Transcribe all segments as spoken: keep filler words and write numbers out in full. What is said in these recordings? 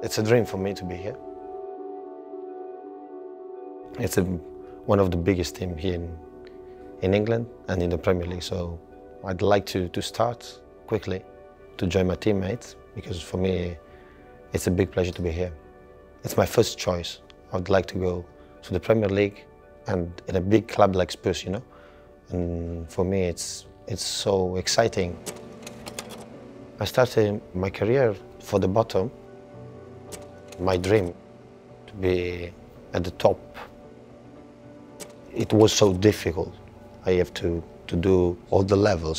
It's a dream for me to be here. It's a, one of the biggest teams here in, in England and in the Premier League, so I'd like to, to start quickly to join my teammates, because for me it's a big pleasure to be here. It's my first choice. I would like to go to the Premier League and in a big club like Spurs, you know. And for me it's, it's so exciting. I started my career for the bottom. My dream to be at the top. It was so difficult. I have to, to do all the levels.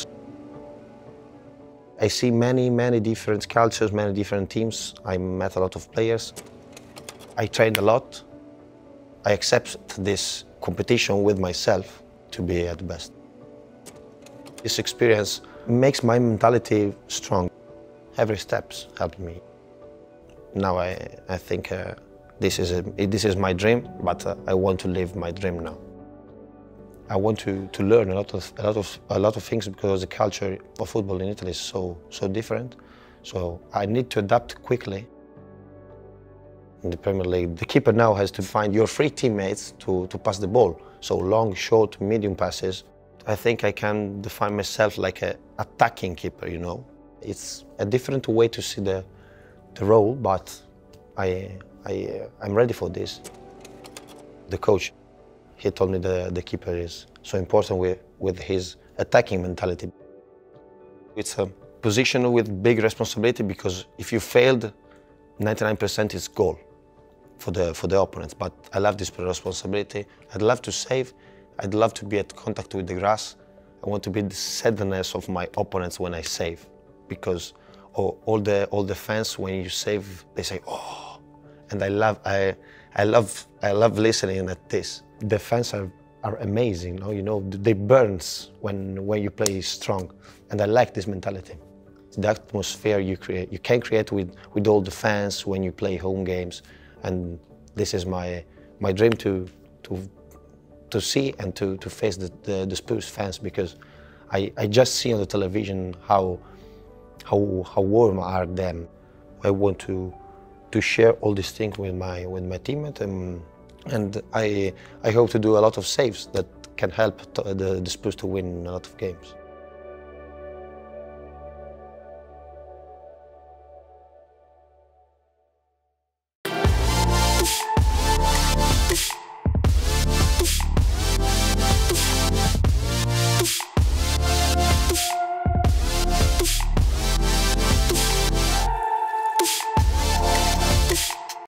I see many, many different cultures, many different teams. I met a lot of players. I trained a lot. I accept this competition with myself to be at the best. This experience makes my mentality strong. Every steps helped me. Now I, I think uh, this, is a, this is my dream, but uh, I want to live my dream now. I want to, to learn a lot of a lot of a lot of things, because the culture of football in Italy is so so different. So I need to adapt quickly. In the Premier League, the keeper now has to find your three teammates to, to pass the ball. So long, short, medium passes. I think I can define myself like an attacking keeper, you know. It's a different way to see the, the role, but I, I, uh, I'm ready for this. The coach, he told me the, the keeper is so important with, with his attacking mentality. It's a position with big responsibility, because if you failed, ninety-nine percent is goal for the, for the opponents. But I love this responsibility. I'd love to save. I'd love to be at contact with the grass. I want to be the sadness of my opponents when I save, because all, all, the, all the fans, when you save, they say, oh, and I love, I, I love, I love listening at this. The fans are, are amazing, you know, you know, they burn when, when you play strong, and I like this mentality. The atmosphere you create, you can create with, with all the fans when you play home games, and this is my, my dream to, to, to see and to, to face the, the, the Spurs fans, because I, I just see on the television how, how, how warm are them. I want to, to share all these things with my, with my teammate, and, and I, I hope to do a lot of saves that can help the, the Spurs to win a lot of games.